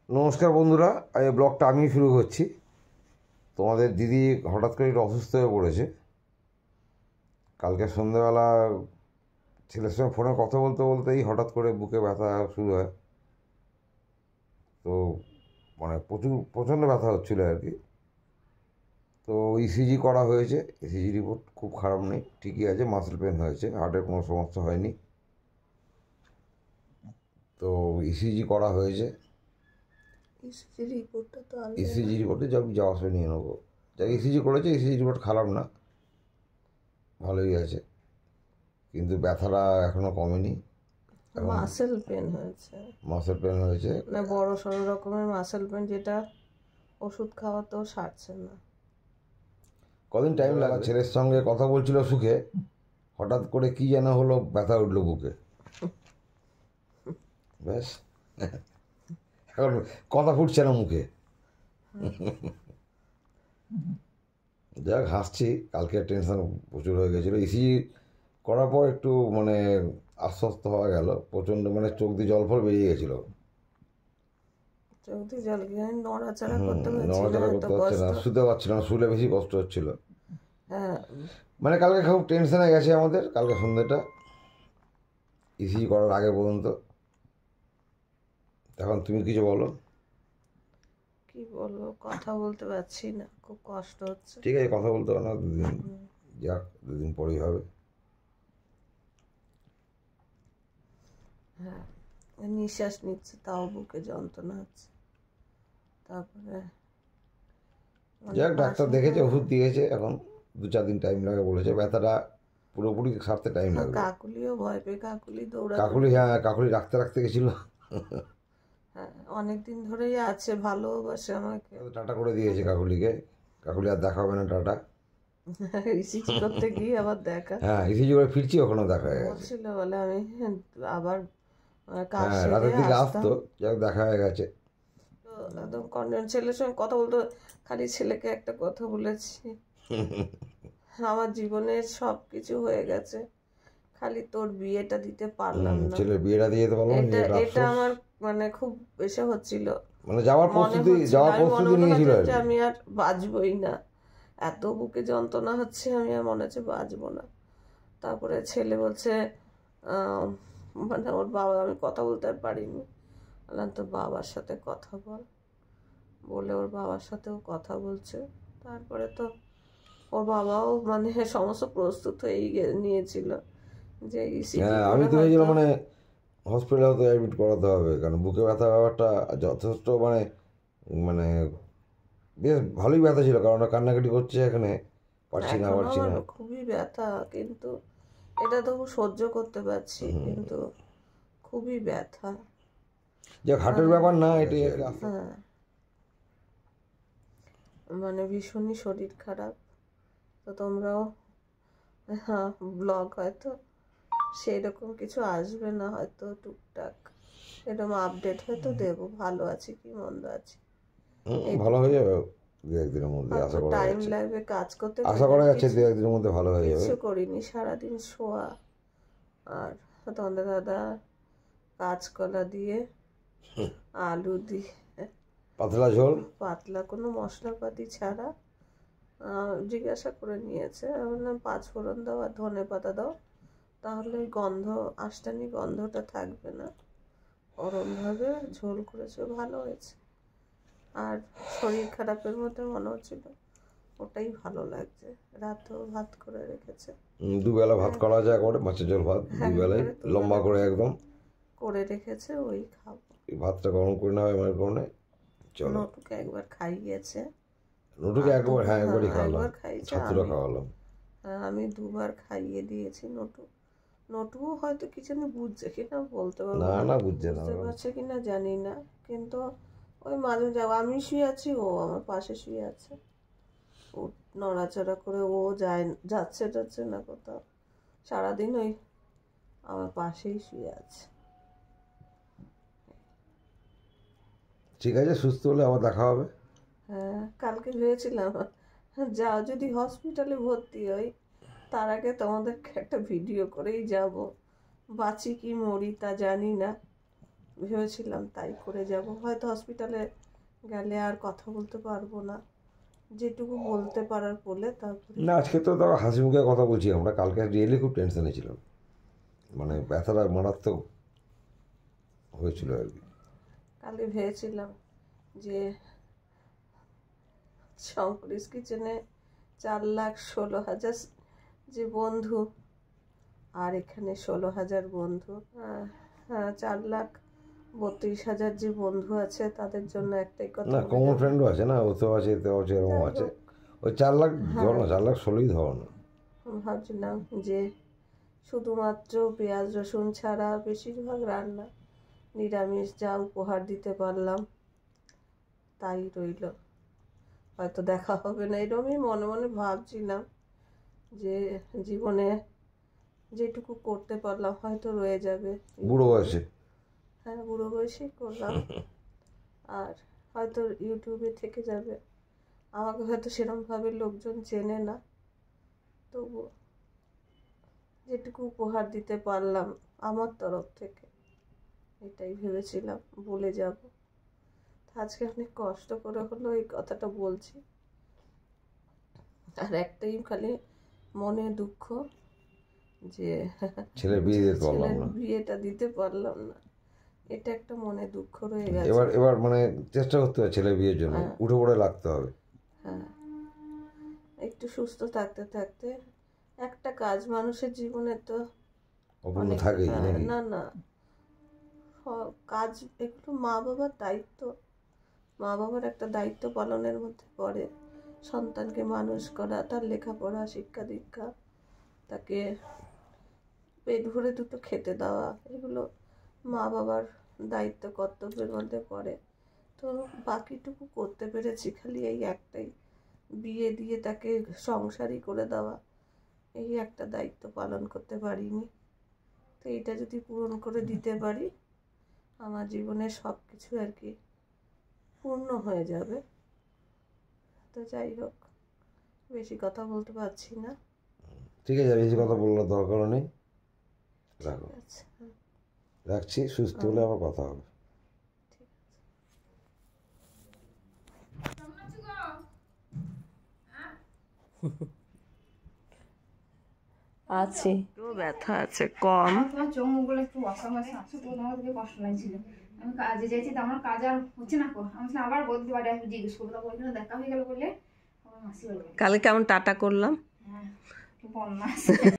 নমস্কার বন্ধুরা, এই ব্লগটা আমি শুরু করছি। তোমাদের দিদি হঠাৎ করে একটু অসুস্থ হয়ে পড়েছে। কালকে সন্ধ্যেবেলা ছেলের সঙ্গে ফোনে কথা বলতে বলতেই হঠাৎ করে বুকে ব্যথা শুরু হয়। তো মানে প্রচণ্ড ব্যথা হচ্ছিলো আর কি। তো ইসিজি করা হয়েছে, ইসিজি রিপোর্ট খুব খারাপ নেই, ঠিকই আছে, মাসেল পেন হয়েছে, হার্টের কোনো সমস্যা হয়নি। তো ইসিজি করা হয়েছে, ইসিজি রিপোর্টে যাওয়ার সময় নিয়ে নেবো। যা ইসিজি করেছে, ইসিজি রিপোর্ট খারাপ না, ভালোই আছে, কিন্তু ব্যথাটা এখনো কমেনি। মাসেল পেন হয়েছে, মাসেল পেন হয়েছে, মানে বড় সড়ো রকমের মাসেল পেন, যেটা ওষুধ খাওয়াতেও সারছে না। কদিন টাইম লাগা। ছেলের সঙ্গে কথা বলছিল সুখে, হঠাৎ করে কি যেন হলো, ব্যথা উঠলো বুকে, ব্যাস এখন কথা ফুটছে না মুখে। যাক, হাসছি। কালকে টেনশন প্রচুর হয়ে গেছিলো। ইসিজি করার পর একটু মানে আশ্বস্ত হওয়া গেল। প্রচণ্ড মানে চোখ দিয়ে জল ফল বেরিয়ে গেছিলো, চোখ দিয়ে জল গিয়ে নড়াচড়া করতে পারছে না, শুতে পারছিল না, শুলে বেশি কষ্ট হচ্ছিল। হ্যাঁ, মানে কালকে খুব টেনশনে গেছে আমাদের, কালকে সন্ধ্যেটা ইসিজি করার আগে পর্যন্ত। এখন তুমি কিছু বলো। কি বলবো, কথা বলতে পারছি না, খুব কষ্ট হচ্ছে। ঠিক আছে, কথা বলতে হবে না, দুদিন যাক, দুদিন পরেই হবে। হ্যাঁ, নিঃশ্বাস নিচ্ছে তাও বুকে যন্ত্রণা হচ্ছে। তারপরে যাক, ডাক্তার দেখেছে, ওষুধ দিয়েছে, এখন 2-4 দিন টাইম লাগে বলেছে। ব্যথাটা পুরোপুরি সারতে টাইম লাগবে। কাকুলিও ভয় পেয়ে, কাকুলি কাকুলি রাখতে রাখতে গেছিল। হ্যাঁ, অনেকদিন ধরেই আছে, ভালোবাসে আমাকে। টাটা করে দিয়েছে কাকুলিকে, কাকুলি আর দেখা হবে না, টাটা। ইসিজি করতে গিয়ে আবার দেখা, হ্যাঁ, ইসিজি করে ফিরছি, ওখানে দেখা হয়ে গেছে। বলছিল বলে আমি আবার হ্যাঁ, রাতের দিকে আসতো, যাক দেখা হয়ে গেছে। তো একদম ছেলের সঙ্গে কথা বলতো, খালি ছেলেকে একটা কথা বলেছি, আমার জীবনের সব কিছু হয়ে গেছে, খালি তোর বিয়েটা দিতে পারলাম না। ছেলের বিয়েটা দিয়ে দিতে পারলাম না, এটা আমার মানে খুব এসে হচ্ছিল, মানে যাওয়ার প্রস্তুতি নিয়েছিল যে আমি আর বাঁচবই না, এত বুকে যন্ত্রণা হচ্ছে, আমি আর মনে হচ্ছে বাঁচবো না। তারপরে ছেলে বলছে মানে ওর বাবা, আমি কথা বলতে আর পারিনি, বললাম তোর বাবার সাথে কথা বলে ওর বাবার সাথেও কথা বলছে। তারপরে তো ওর বাবাও মানে সমস্ত প্রস্তুত হয়েই নিয়েছিল যে আমি তো ভেবেছিলাম মানে হসপিটালে তো অ্যাডমিট করাতে হবে, কারণ বুকে ব্যথা ব্যাপারটা যথেষ্ট মানে মানে বেশ ভালোই ব্যথা ছিল, কারণ কান্নাকাটি করছে এখানে, পারছি না। খুবই ব্যথা, কিন্তু এটা তো সহ্য করতে পারছি, কিন্তু খুবই ব্যথা। যে হার্টের ব্যাপার না, এটাই। হ্যাঁ, মানে ভীষণই শরীর খারাপ। তো তোমরাও ব্লগ হয়তো সেই রকম কিছু আসবে না, হয়তো টুকটাক এরকম আপডেট হয়তো দেবো, ভালো আছি কি মন্দ আছি। ভালো হয়ে যাবে 2-1 দিনের মধ্যে, আশা করা টাইম লাগবে কাজ করতে, আশা করা যাচ্ছে 2-1 দিনের মধ্যে ভালো হয়ে যাবে। কিছু করিনি, সারাদিন শোয়া, আর তোমাদের দাদা কাঁচকলা দিয়ে আলু দিয়ে পাতলা ঝোল, পাতলা, কোনো মশলাপাতি ছাড়া, জিজ্ঞাসা করে নিয়েছে, আমি বললাম 5 ফোড়ন দাও আর ধনে পাতা দাও, তাহলে গন্ধ আষ্টানি গন্ধটা থাকবে না। ওরমভাবে ঝোল করেছে, ভালো হয়েছে। আর শরীর খারাপের মধ্যে মনে হচ্ছিল ওটাই ভালো লাগছে। রাতেও ভাত করে রেখেছে, 2 বেলা ভাত করা যায়, একবারে মাছের ঝোল ভাত 2 বেলায় লম্বা করে একদম করে রেখেছে, ওই খাবো। ভাতটা গরম করে নেওয়া আমার কোণে। চলো, নটুকে একবার খাইয়েছে, নটুকে একবার, হ্যাঁ একবারই খাওয়ালাম, ছাতুটা খাওয়ালাম। আমি 2 বার খাইয়ে দিয়েছি। নটুও হয়তো কি জানি বুঝছে কিনা বলতে পারবো না, বুঝছে কিনা জানি না, কিন্তু ওই মাঝে যাবো, আমি শুয়ে আছি, ও আমার পাশে শুয়ে আছে, ও নড়াচড়া করে, ও যাচ্ছে না কোথাও, সারাদিন ওই আমার পাশেই শুয়ে আছে। ঠিক আছে, সুস্থ হলে আবার দেখা হবে। হ্যাঁ, কালকে ভেবেছিলাম যাও, যদি হসপিটালে ভর্তি হই তার আগে তোমাদেরকে একটা ভিডিও করেই যাব, বাঁচি কি মরি তা জানি না, ভেবেছিলাম তাই করে যাব। হয়তো হসপিটালে গেলে আর কথা বলতে পারবো না, যেটুকু বলতে পারার বলে তারপরে। না, আজকে তো তাও হাসি মুখে কথা বলছি আমরা, কালকে রিয়েলি খুব টেনশনে ছিলাম, মানে ব্যথাটা মারাত্মক হয়েছিল আর কি। কালকে ভেবেছিলাম যে শঙ্করিস কিচেনে 4,16,000 যে বন্ধু, আর এখানে 16,000 বন্ধু, 4,32,000 যে বন্ধু আছে তাদের জন্য একটাই কথা না, কমন ফ্রেন্ডও আছে না, ও তো আছে, এতেও আছে, এরকম আছে। ওই 4 লাখ ধরো না, 4 লাখ 16ই ধরো না। ভাবছিলাম যে শুধুমাত্র পেঁয়াজ রসুন ছাড়া বেশিরভাগ রান্না নিরামিষ, যা উপহার দিতে পারলাম তাই রইল, হয়তো দেখা হবে না, এরকমই মনে মনে ভাবছিলাম যে জীবনে যেটুকু করতে পারলাম হয়তো রয়ে যাবে। বুড়ো বয়সে। হ্যাঁ, বুড়ো বয়সেই করলাম, আর হয়তো ইউটিউবে থেকে যাবে। আমাকে হয়তো সেরকমভাবে লোকজন চেনে না, তবু যেটুকু উপহার দিতে পারলাম আমার তরফ থেকে, এটাই ভেবেছিলাম বলে যাব। আজকে অনেক কষ্ট করে হলো এই কথাটা বলছি, আর একটাই খালি মনে দুঃখ যে ছেলের বিয়ে দিতে পারলাম না, বিয়েটা দিতে পারলাম না, এটা একটা মনে দুঃখ রয়ে গেছে। এবার মানে চেষ্টা করতে হবে ছেলের বিয়ের জন্য, উঠে পড়ে লাগতে হবে। হ্যাঁ, একটু সুস্থ থাকতে থাকতে একটা কাজ মানুষের জীবনে তো অপূর্ণ থাকেই নাকি? না না, কাজ একটু মা বাবার দায়িত্ব, মা বাবার একটা দায়িত্ব পালনের মধ্যে পড়ে সন্তানকে মানুষ করা, তার লেখাপড়া, শিক্ষা দীক্ষা, তাকে পেট ভরে দুটো খেতে দেওয়া, এগুলো মা বাবার দায়িত্ব কর্তব্যের মধ্যে পড়ে। তো বাকিটুকু করতে পেরেছি খালি এই একটাই, বিয়ে দিয়ে তাকে সংসারই করে দেওয়া, এই একটা দায়িত্ব পালন করতে পারিনি। তো এইটা যদি পূরণ করে দিতে পারি আমার জীবনের সব কিছু আর কি পূর্ণ হয়ে যাবে। তো যাই হোক, বেশি কথা বলতে পারছি না। ঠিক আছে, বেশি কথা বলার দরকারও নেই, রাখো। আচ্ছা, রাখছি, সুস্থ হলে আবার কথা হবে। আছে তো ব্যথা আছে কম। তোমার চোখ মুখগুলো একটু অসমস্যা আছে তো, তোমার থেকে কষ্ট লাগছিল। আমি কাজে যাইছি তো আমার কাজ আর হচ্ছে না, আমি আবার বলতে পারি আসবে জিজ্ঞেস করবো, তারপর ওইখানে দেখা হয়ে গেল বলে আমার মাসি বাড়ি। কালকে কেমন টাটা করলাম, হ্যাঁ, বন্যা